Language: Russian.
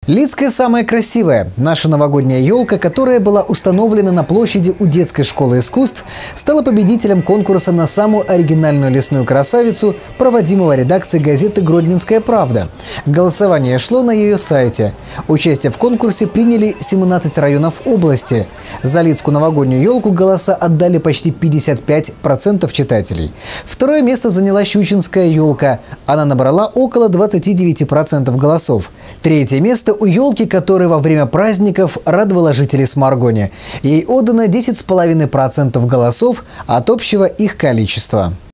Лидская самая красивая. Наша новогодняя елка, которая была установлена на площади у детской школы искусств, стала победителем конкурса на самую оригинальную лесную красавицу, проводимого редакцией газеты «Гродненская правда». Голосование шло на ее сайте. Участие в конкурсе приняли 17 районов области. За лидскую новогоднюю елку голоса отдали почти 55% читателей. Второе место заняла щучинская елка. Она набрала около 29% голосов. Третье место у елки, которая во время праздников радовала жителей Сморгоня. Ей отдано 10,5% голосов от общего их количества.